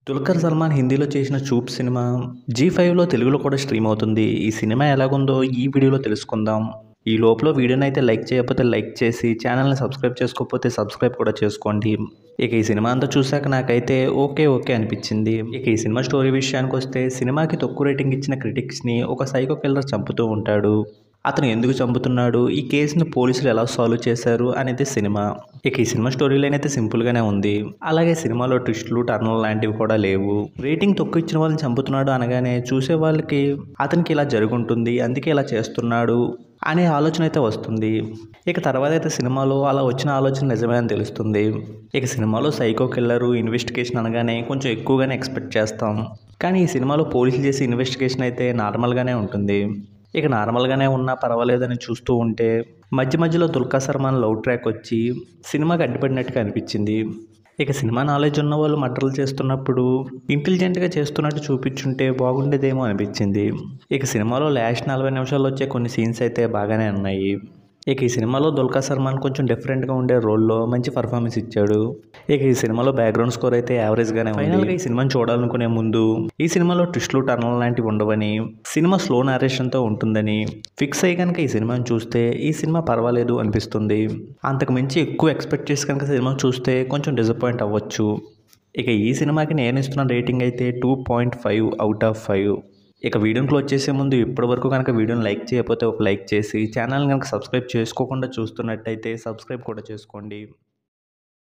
దుల్కర్ సల్మాన్ హిందీలో చేసిన 'చూప్' సినిమా జీ5లో తెలుగులో కూడా స్ట్రీమ్ అవుతుంది. ఈ సినిమా ఎలాగుందో ఈ వీడియోలో తెలుసుకుందాం. ఈ లోపల వీడియోని అయితే లైక్ చేయకపోతే లైక్ చేసి ఛానల్ని సబ్స్క్రైబ్ చేసుకోకపోతే సబ్స్క్రైబ్ కూడా చేసుకోండి. ఇక ఈ సినిమా అంతా చూశాక నాకైతే ఓకే అనిపించింది. ఇక ఈ సినిమా స్టోరీ విషయానికి వస్తే సినిమాకి తక్కువ రేటింగ్ ఇచ్చిన క్రిటిక్స్ని ఒక సైకో కిల్లర్ చంపుతూ ఉంటాడు. అతను ఎందుకు చంపుతున్నాడు, ఈ కేసుని పోలీసులు ఎలా సాల్వ్ చేశారు అనేది సినిమా. ఇక ఈ సినిమా స్టోరీ లైన్ అయితే సింపుల్గానే ఉంది. అలాగే సినిమాలో ట్విస్టులు టర్న్లు లాంటివి కూడా లేవు. రేటింగ్ తక్కువ ఇచ్చిన వాళ్ళని చంపుతున్నాడు అనగానే చూసే వాళ్ళకి అతనికి ఇలా జరుగుంటుంది, అందుకే ఇలా చేస్తున్నాడు అనే ఆలోచన అయితే వస్తుంది. ఇక తర్వాత అయితే సినిమాలో అలా వచ్చిన ఆలోచన నిజమే అని తెలుస్తుంది. ఇక సినిమాలో సైకో కిల్లరు ఇన్వెస్టిగేషన్ అనగానే కొంచెం ఎక్కువగానే ఎక్స్పెక్ట్ చేస్తాం. కానీ ఈ సినిమాలో పోలీసులు చేసే ఇన్వెస్టిగేషన్ అయితే నార్మల్గానే ఉంటుంది. ఇక నార్మల్గానే ఉన్నా పర్వాలేదని చూస్తూ ఉంటే మధ్యలో దుల్కర్ సల్మాన్ లవ్ ట్రాక్ వచ్చి సినిమాకి అడ్డుపడినట్టుగా అనిపించింది. ఇక సినిమా నాలెడ్జ్ ఉన్న వాళ్ళు మర్డర్లు చేస్తున్నప్పుడు ఇంటెలిజెంట్గా చేస్తున్నట్టు చూపించుంటే బాగుండేదేమో అనిపించింది. ఇక సినిమాలో లాస్ట్ 40 నిమిషాల్లో వచ్చే కొన్ని సీన్స్ అయితే బాగానే ఉన్నాయి. ఇక ఈ సినిమాలో దుల్కర్ సల్మాన్ కొంచెం డిఫరెంట్గా ఉండే రోల్లో మంచి పర్ఫార్మెన్స్ ఇచ్చాడు. ఇక ఈ సినిమాలో బ్యాక్గ్రౌండ్ స్కోర్ అయితే యావరేజ్గానే ఉంది. ఫైనల్గా ఈ సినిమాని చూడాలనుకునే ముందు ఈ సినిమాలో ట్విస్టులు టర్న్లు లాంటివి ఉండవని, సినిమా స్లో నారేషన్తో ఉంటుందని ఫిక్స్ అయ్యి కనుక ఈ సినిమాని చూస్తే ఈ సినిమా పర్వాలేదు అనిపిస్తుంది. అంతకు మించి ఎక్కువ ఎక్స్పెక్ట్ చేసి కనుక సినిమా చూస్తే కొంచెం డిసప్పాయింట్ అవ్వచ్చు. ఇక ఈ సినిమాకి నేను ఇస్తున్న రేటింగ్ అయితే 2.5 అవుట్ ఆఫ్ 5. ఇక వీడియోని క్లోజ్ చేసే ముందు ఇప్పటివరకు కనుక వీడియోని లైక్ చేయకపోతే ఒక లైక్ చేసి ఛానల్ని కనుక సబ్స్క్రైబ్ చేసుకోకుండా చూస్తున్నట్టయితే సబ్స్క్రైబ్ కూడా చేసుకోండి.